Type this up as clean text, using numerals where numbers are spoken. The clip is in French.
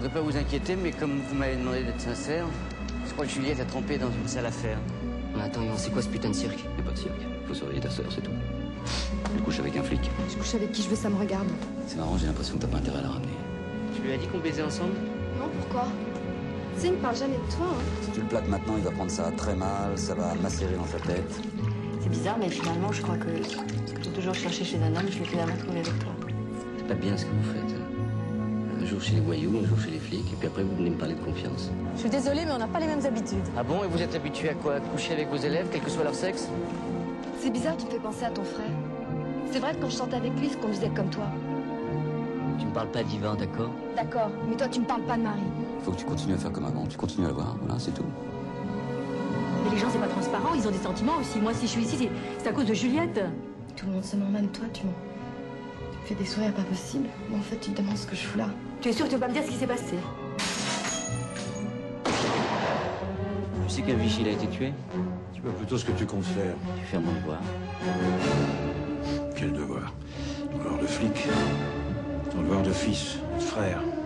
voudrais pas vous inquiéter, mais comme vous m'avez demandé d'être sincère, je crois que Juliette a trompé dans une sale affaire. Mais attends, c'est quoi ce putain de cirque? Y a pas de cirque. Faut surveiller ta sœur, c'est tout. Elle couche avec un flic. Je couche avec qui je veux, ça me regarde. C'est marrant, j'ai l'impression que t'as pas intérêt à la ramener. Tu lui as dit qu'on baisait ensemble? Non, pourquoi? Tu sais, il me parle jamais de toi, hein. Si tu le plaques maintenant, il va prendre ça très mal, ça va macérer dans sa tête. C'est bizarre, mais finalement, je crois que ce que j'ai toujours cherché chez un homme, je l'ai finalement trouvé avec toi. C'est pas bien ce que vous faites. Un jour chez les voyous, un jour chez les flics, et puis après vous venez me parler de confiance. Je suis désolée, mais on n'a pas les mêmes habitudes. Ah bon? Et vous êtes habitué à quoi? À coucher avec vos élèves, quel que soit leur sexe? C'est bizarre, tu me fais penser à ton frère. C'est vrai que quand je sortais avec lui, il se conduisait comme toi. Tu me parles pas d'Ivan, d'accord? D'accord, mais toi, tu me parles pas de Marie. Faut que tu continues à faire comme avant, tu continues à le voir, voilà, c'est tout. Mais les gens, c'est pas transparent, ils ont des sentiments aussi. Moi, si je suis ici, c'est à cause de Juliette. Tout le monde se ment, même toi, tu me fais des sourires pas possibles. Mais en fait, tu te demandes ce que je fous là. Tu es sûre que tu veux pas me dire ce qui s'est passé? Tu sais qu'un vigile a été tué? Tu vois plutôt ce que tu comptes faire. Tu fais mon devoir. Quel devoir? Ton devoir de flic. Ton devoir de fils, de frère.